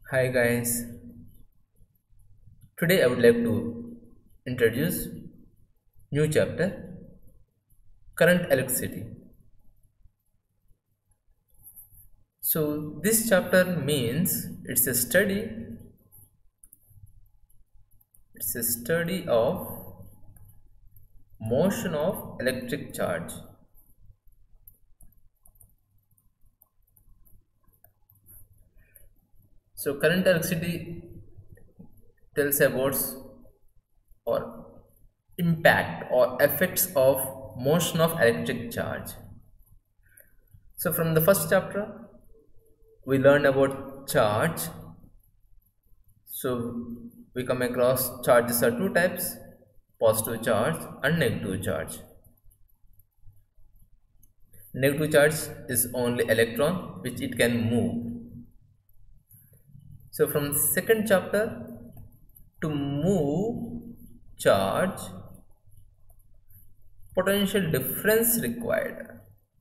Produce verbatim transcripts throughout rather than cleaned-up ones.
Hi guys, today I would like to introduce new chapter current electricity. So this chapter means it's a study it's a study of motion of electric charge. So current electricity tells about or impact or effects of motion of electric charge. So from the first chapter we learned about charge. So we come across charges are two types, positive charge and negative charge. Negative charge is only electron which it can move. So from second chapter, to move charge, potential difference required.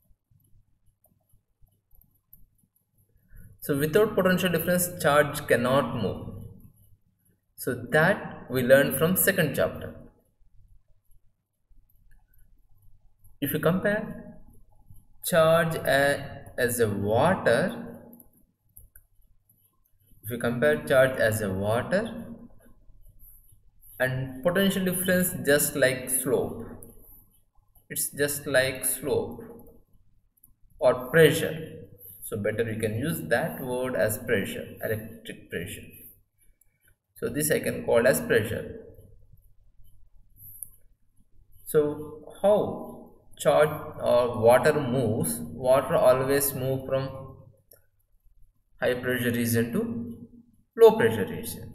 So without potential difference, charge cannot move. So that we learn from second chapter. If you compare charge a- as a water, if you compare charge as a water and potential difference just like slope, it's just like slope or pressure. So better you can use that word as pressure, electric pressure. So this I can call as pressure. So how charge or water moves? Water always move from high pressure region to low pressure region.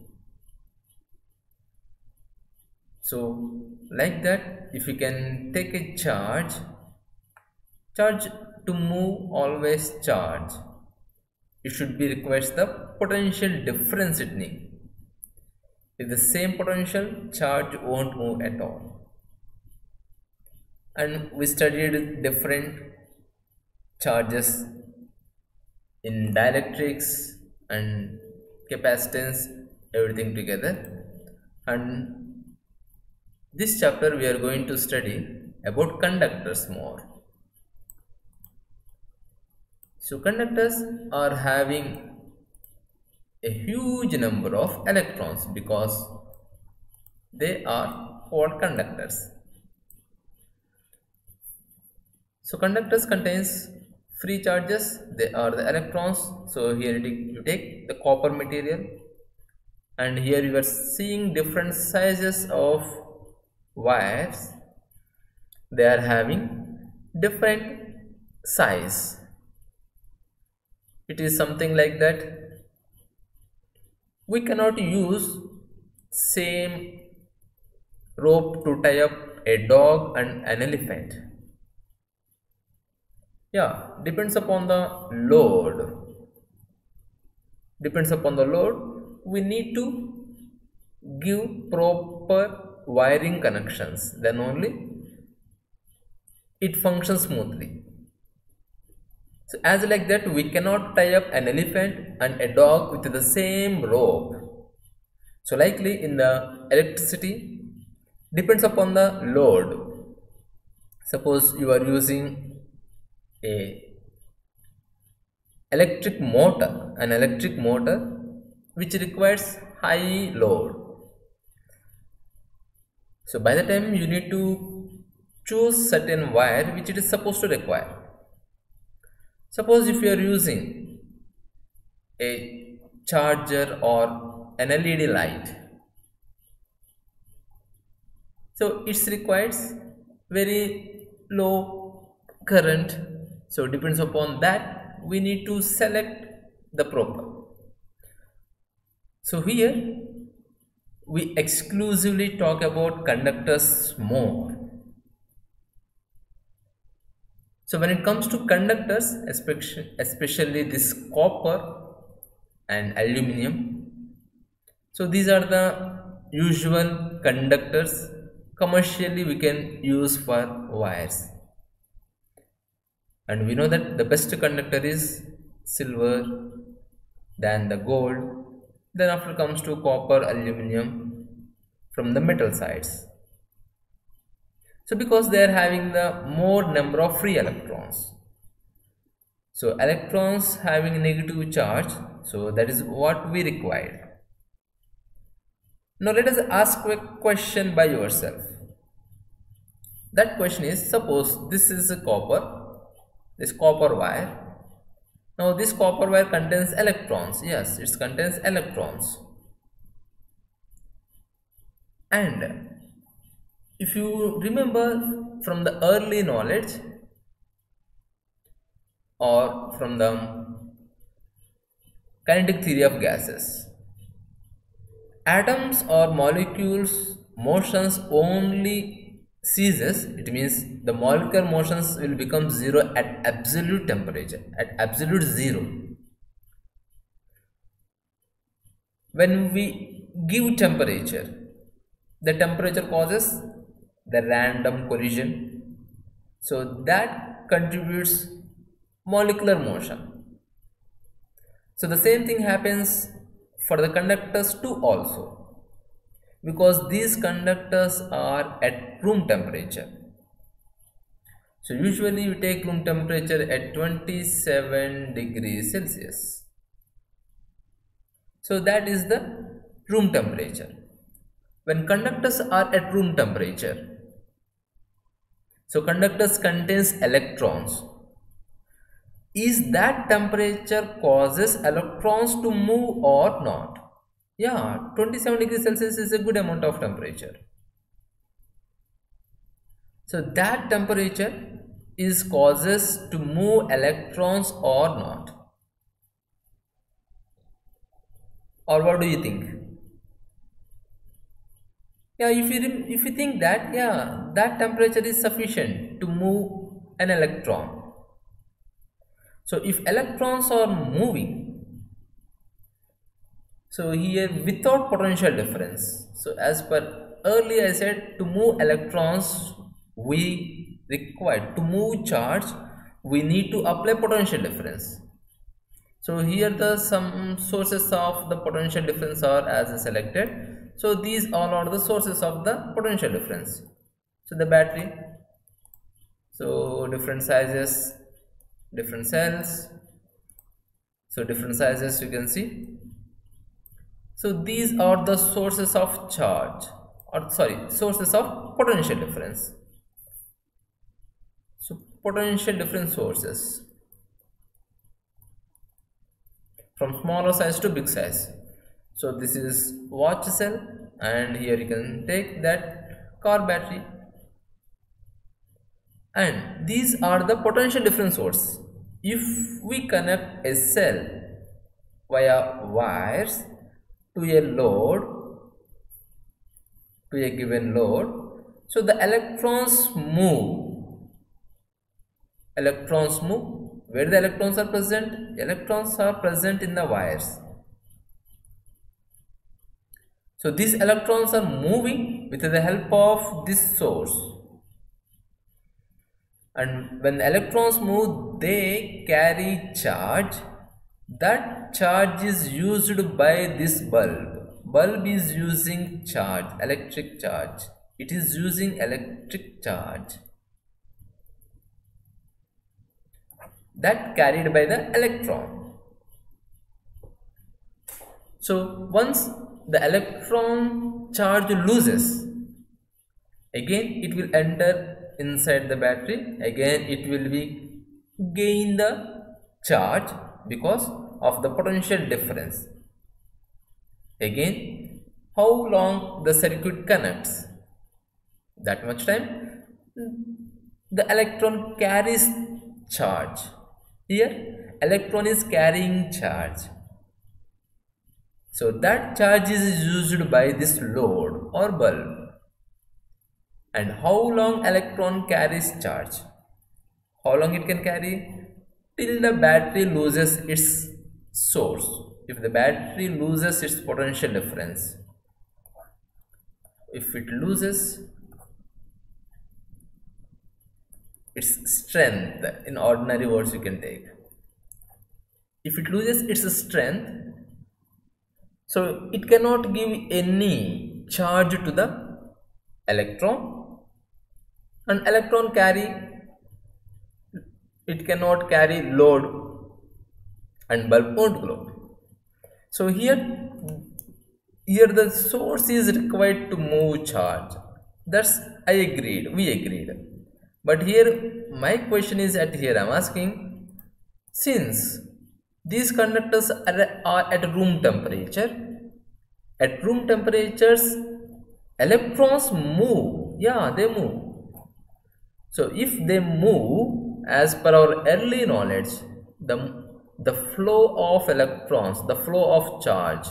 So like that, if you can take a charge, charge to move always charge, it should be requires the potential difference it need. If the same potential, charge won't move at all. And we studied different charges in dielectrics and capacitance, everything together. And this chapter we are going to study about conductors more. So conductors are having a huge number of electrons because they are called conductors. So conductors contains free charges, they are the electrons. So here you take the copper material, and here you are seeing different sizes of wires. They are having different size. It is something like that we cannot use same rope to tie up a dog and an elephant. Yeah, depends upon the load. Depends upon the load. We need to give proper wiring connections. Then only it functions smoothly. So as like that, we cannot tie up an elephant and a dog with the same rope. So likely in the electricity depends upon the load. Suppose you are using a electric motor, an electric motor which requires high load. So by the time you need to choose certain wire which it is supposed to require. Suppose if you are using a charger or an L E D light, so it requires very low current. So depends upon that we need to select the proper. So here we exclusively talk about conductors more. So when it comes to conductors, especially, especially this copper and aluminum, so these are the usual conductors commercially we can use for wires. And we know that the best conductor is silver, then the gold, Then after comes to copper, aluminum from the metal sides. So because they are having the more number of free electrons. So electrons having negative charge, so that is what we required. Now let us ask a question by yourself. That question is, suppose this is a copper, this copper wire. Now this copper wire contains electrons. Yes, it contains electrons. And if you remember from the early knowledge or from the kinetic theory of gases, atoms or molecules motions only ceases, it means the molecular motions will become zero at absolute temperature, at absolute zero, when we give temperature. The temperature causes the random collision, so that contributes molecular motion. So the same thing happens for the conductors too also, because these conductors are at room temperature. So usually we take room temperature at twenty-seven degrees Celsius. So that is the room temperature. When conductors are at room temperature, so conductors contains electrons. Is that temperature causes electrons to move or not? Yeah, twenty-seven degrees Celsius is a good amount of temperature. So that temperature is causes to move electrons or not? Or what do you think? Yeah, if you if you think that, yeah, that temperature is sufficient to move an electron. So if electrons are moving, so here without potential difference, so as per earlier I said, to move electrons we require, to move charge we need to apply potential difference. So here the some sources of the potential difference are as selected. So these all are the sources of the potential difference. So the battery, so different sizes, different cells, so different sizes you can see. So these are the sources of charge, or sorry, sources of potential difference. So potential difference sources from smaller size to big size. So this is watch cell, and here you can take that car battery, and these are the potential difference source. If we connect a cell via wires to a load, to a given load, so the electrons move. Electrons move. Where the electrons are present? Electrons are present in the wires. So these electrons are moving with the help of this source. And when the electrons move, they carry charge. That charge is used by this bulb. Bulb is using charge, electric charge. It is using electric charge that carried by the electron. So once the electron charge loses, again it will enter inside the battery, again it will be gain the charge because of the potential difference. Again, how long the circuit connects, that much time the electron carries charge. Here electron is carrying charge, so that charge is used by this load or bulb. And how long electron carries charge? How long it can carry? Till the battery loses its source. If the battery loses its potential difference, if it loses its strength, in ordinary words you can take, if it loses its strength, So it cannot give any charge to the electron, and electron carry, it cannot carry load, and bulb won't glow. So here here the source is required to move charge. That's I agreed, we agreed. But here my question is at here I'm asking, since these conductors are, are at room temperature, at room temperatures electrons move, yeah, they move. So if they move, as per our early knowledge, the the flow of electrons, the flow of charge,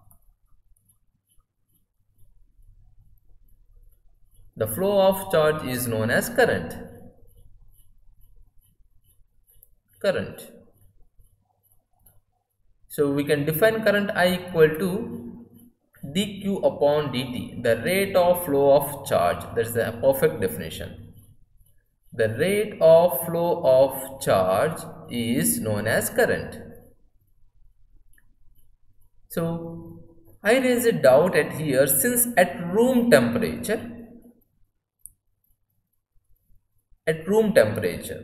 the flow of charge is known as current. Current. So we can define current I equal to dq upon dt, the rate of flow of charge. That's the perfect definition. The rate of flow of charge is known as current. So I raise a doubt at here, since at room temperature, at room temperature,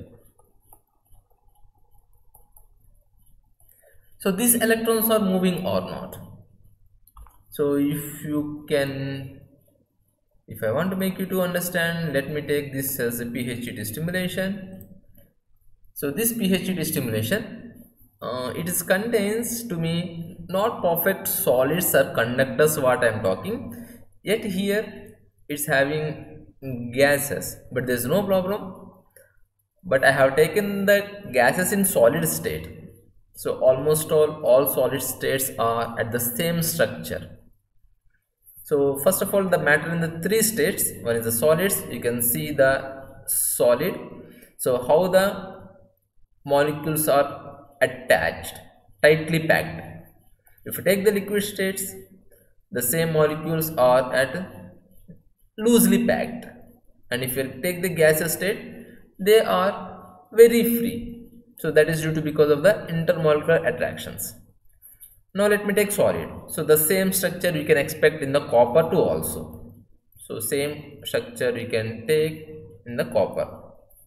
so these electrons are moving or not. So if you can, if I want to make you to understand, let me take this as a P H D stimulation. So this P H D stimulation, uh, it is contains to me not perfect solids or conductors what I am talking, yet here it's having gases, but there is no problem. But I have taken the gases in solid state. So almost all, all solid states are at the same structure. So first of all, the matter in the three states, one is the solids, you can see the solid. So how the molecules are attached, tightly packed. If you take the liquid states, the same molecules are at loosely packed, and if you take the gaseous state, they are very free. So that is due to because of the intermolecular attractions. Now let me take solid. So the same structure you can expect in the copper too also. So same structure you can take in the copper.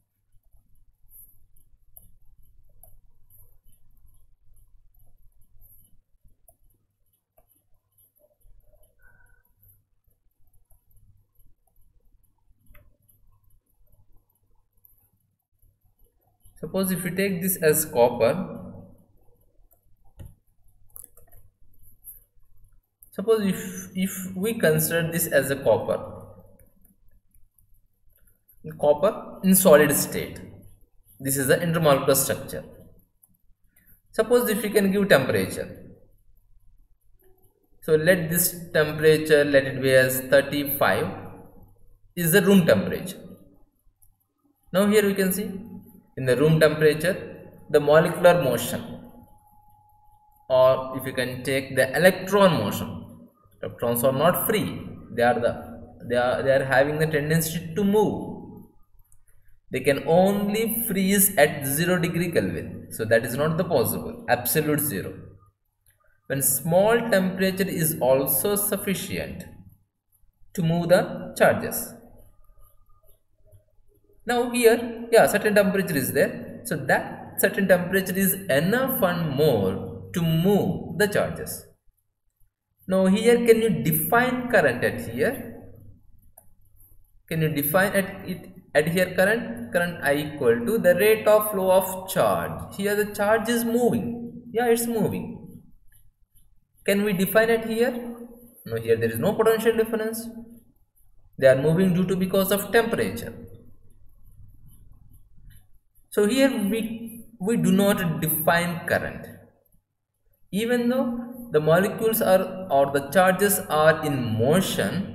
Suppose if you take this as copper, suppose if, if we consider this as a copper, copper in solid state, this is the intermolecular structure. Suppose if we can give temperature, so let this temperature, let it be as thirty-five, is the room temperature. Now here we can see, in the room temperature, the molecular motion, or if you can take the electron motion, electrons are not free, they are the they are they are having the tendency to move. They can only freeze at zero degree Kelvin, so that is not the possible, absolute zero. When small temperature is also sufficient to move the charges. Now here, yeah, certain temperature is there, so that certain temperature is enough and more to move the charges. Now here, can you define current at here? Can you define at it at here current? Current I equal to the rate of flow of charge. Here the charge is moving. Yeah, it's moving. Can we define it here? No, here there is no potential difference. They are moving due to because of temperature. So here we, we do not define current. Even though the molecules are or the charges are in motion,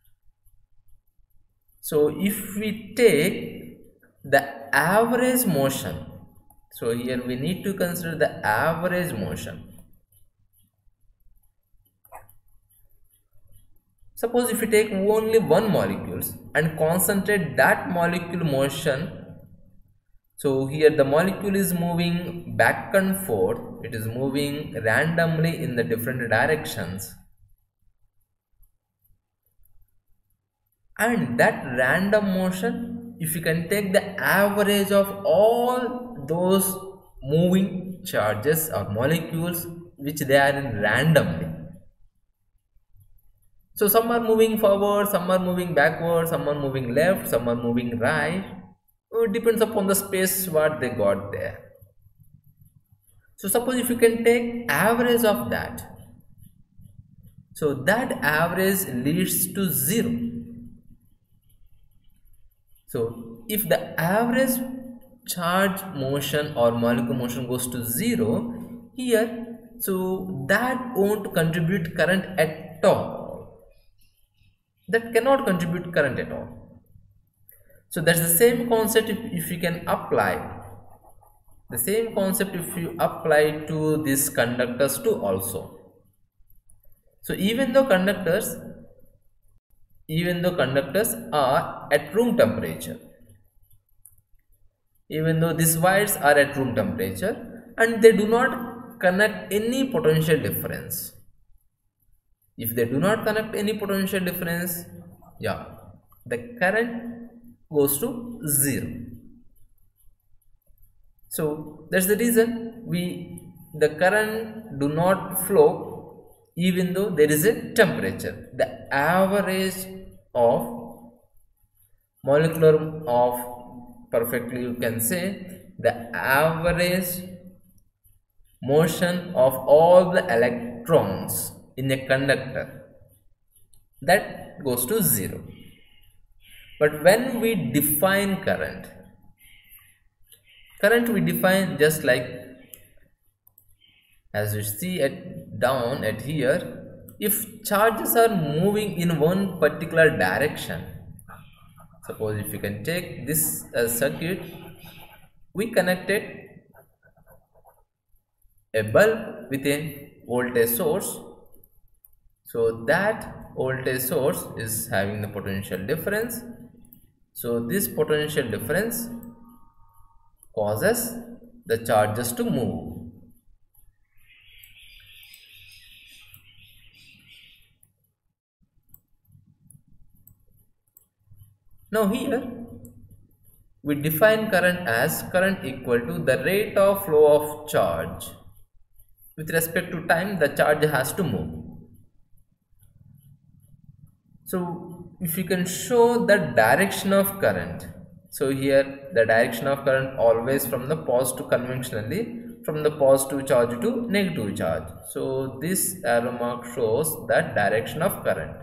so if we take the average motion, so here we need to consider the average motion. Suppose if we take only one molecule and concentrate that molecule motion So here the molecule is moving back and forth, it is moving randomly in the different directions, and that random motion, if you can take the average of all those moving charges or molecules which they are in randomly, so some are moving forward, some are moving backward, some are moving left, some are moving right. It depends upon the space what they got there. So suppose if you can take average of that, so that average leads to zero. So if the average charge motion or molecule motion goes to zero here, so that won't contribute current at all. That cannot contribute current at all. So that's the same concept if, if you can apply the same concept if you apply to these conductors too also. So even though conductors even though conductors are at room temperature, even though these wires are at room temperature and they do not connect any potential difference, if they do not connect any potential difference, yeah, the current goes to zero. So that's the reason we the current do not flow even though there is a temperature. The average of molecular of perfectly you can say the average motion of all the electrons in a conductor, that goes to zero. But when we define current, current we define just like as you see at down at here, if charges are moving in one particular direction, suppose if you can take this as circuit, we connected a bulb with a voltage source. So that voltage source is having the potential difference. So this potential difference causes the charges to move. Now here we define current as current equal to the rate of flow of charge. With respect to time, the charge has to move. So if you can show the direction of current, so here the direction of current always from the positive, conventionally from the positive charge to negative charge. So this arrow mark shows that direction of current.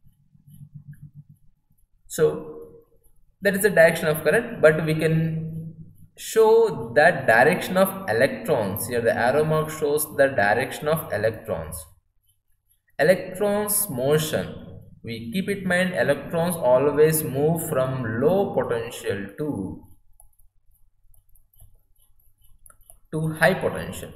So that is the direction of current, but we can show that direction of electrons. Here the arrow mark shows the direction of electrons. Electrons motion, we keep in mind electrons always move from low potential to to high potential.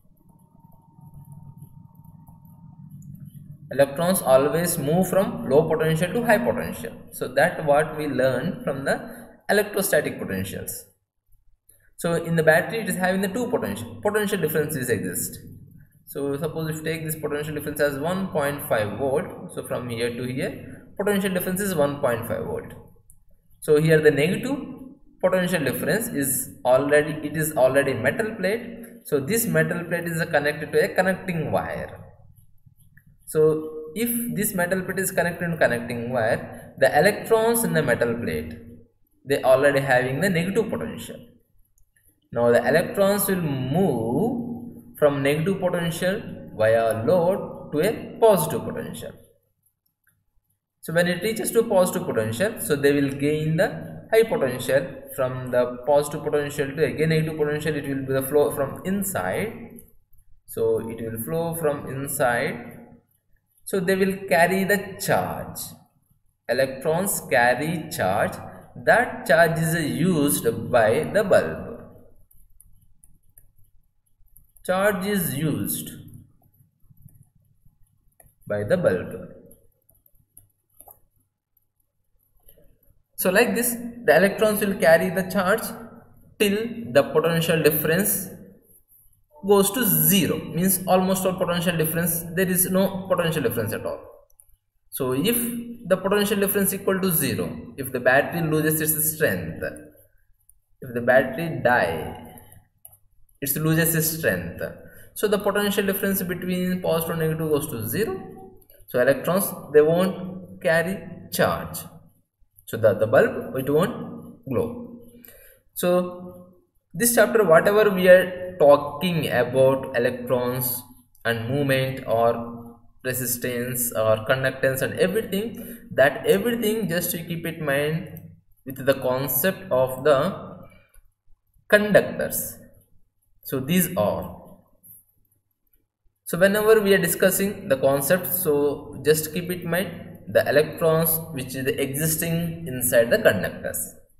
Electrons always move from low potential to high potential. So that's what we learned from the electrostatic potentials. So in the battery it is having the two potential potential differences exist. So suppose if you take this potential difference as one point five volt, so from here to here potential difference is one point five volt. So here the negative potential difference is already it is already metal plate. So this metal plate is connected to a connecting wire. So if this metal plate is connected to connecting wire, the electrons in the metal plate, they already having the negative potential. Now the electrons will move from negative potential via load to a positive potential. So when it reaches to positive potential, so they will gain the high potential. From the positive potential to again negative potential, it will be the flow from inside. So it will flow from inside. So they will carry the charge. Electrons carry charge. That charge is used by the bulb. Charge is used by the bulb. So like this, the electrons will carry the charge till the potential difference goes to zero, means almost all potential difference, there is no potential difference at all. So if the potential difference equal to zero, if the battery loses its strength, if the battery die, it loses its strength, so the potential difference between positive and negative goes to zero. So electrons, they won't carry charge, so the, the bulb, it won't glow. So this chapter, whatever we are talking about electrons and movement or resistance or conductance and everything, that everything just to keep it in mind with the concept of the conductors. So these are, so whenever we are discussing the concept, so just keep it in mind the electrons which is existing inside the conductors.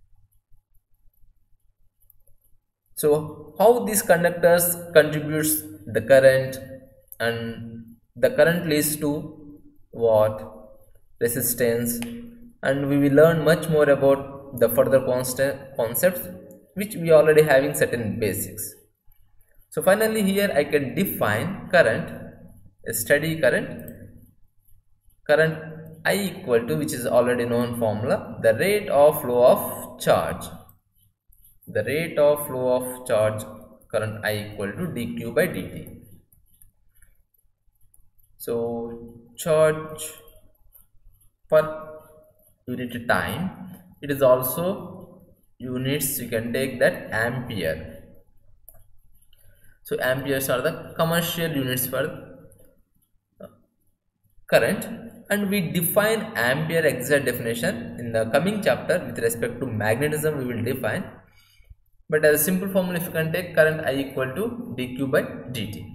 So how these conductors contributes the current, and the current leads to what? Resistance, and we will learn much more about the further constant concepts which we already having certain basics. So finally here I can define current, a steady current, current I equal to, which is already known formula, the rate of flow of charge. The rate of flow of charge, current I equal to dq by dt. So charge per unit time, it is also units, you can take that ampere. So amperes are the commercial units for current, and we define ampere exact definition in the coming chapter. With respect to magnetism we will define, but as a simple formula, if you can take current I equal to dq by dt.